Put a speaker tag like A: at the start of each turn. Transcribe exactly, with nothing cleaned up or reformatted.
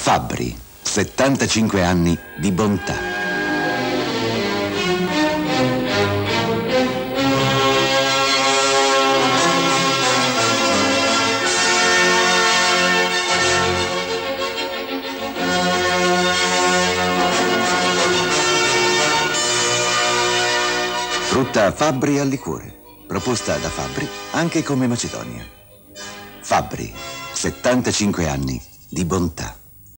A: Fabbri, settantacinque anni di bontà. Frutta Fabbri al liquore, proposta da Fabbri anche come Macedonia. Fabbri, settantacinque anni di bontà.